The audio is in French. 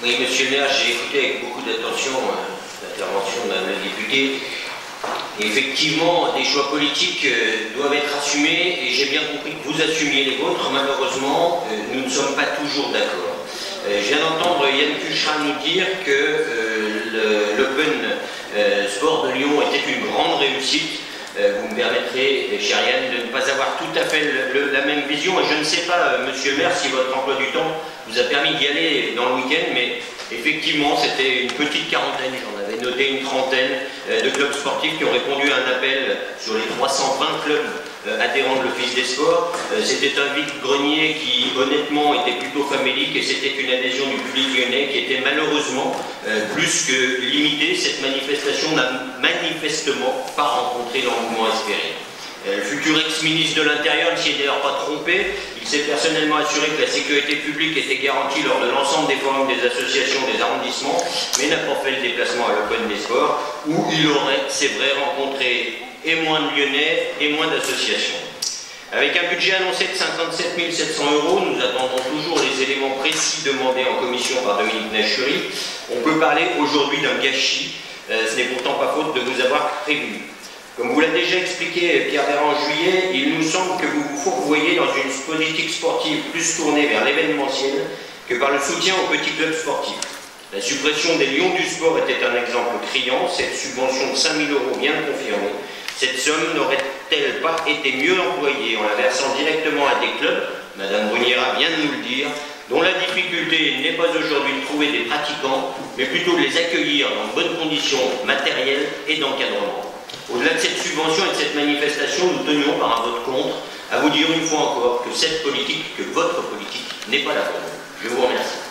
Oui, monsieur le maire, j'ai écouté avec beaucoup d'attention l'intervention de Mme la députée. Effectivement, des choix politiques doivent être assumés et j'ai bien compris que vous assumiez les vôtres. Malheureusement, nous ne sommes pas toujours d'accord. Je viens d'entendre Yann Cucherin nous dire que l'Open Sport de Lyon était une grande réussite. Vous me permettrez, cher Yann, de ne pas avoir tout à fait la même vision. Et je ne sais pas, monsieur le maire, si votre emploi du temps vous a permis d'y aller dans le week-end, mais effectivement, c'était une petite quarantaine, j'en avais noté une trentaine de clubs sportifs qui ont répondu à un appel sur les 320 clubs adhérents de l'Office des sports. C'était un vide-grenier qui, honnêtement, était plutôt famélique et c'était une adhésion du public lyonnais qui était malheureusement plus que limitée. Cette manifestation n'a manifestement pas rencontré l'engouement espéré. Le futur ex-ministre de l'Intérieur ne s'y est d'ailleurs pas trompé. Il s'est personnellement assuré que la sécurité publique était garantie lors de l'ensemble des forums des associations des arrondissements, mais n'a pas fait le déplacement à l'Open des sports, où il aurait, c'est vrai, rencontré et moins de Lyonnais et moins d'associations. Avec un budget annoncé de 57 700 €, nous attendons toujours les éléments précis demandés en commission par Dominique Nachury. On peut parler aujourd'hui d'un gâchis. Ce n'est pourtant pas faute de vous avoir prévenu. Comme vous l'a déjà expliqué Pierre Véran en juillet, il nous semble que vous vous fourvoyez dans une politique sportive plus tournée vers l'événementiel que par le soutien aux petits clubs sportifs. La suppression des Lions du sport était un exemple criant. Cette subvention de 5 000 € vient de confirmer. Cette somme n'aurait-elle pas été mieux employée en la versant directement à des clubs, Madame Bruniera vient de nous le dire, dont la difficulté n'est pas aujourd'hui de trouver des pratiquants, mais plutôt de les accueillir dans de bonnes conditions matérielles et d'encadrement. Au-delà de cette subvention et de cette manifestation, nous tenions par un vote contre à vous dire une fois encore que cette politique, que votre politique, n'est pas la bonne. Je vous remercie.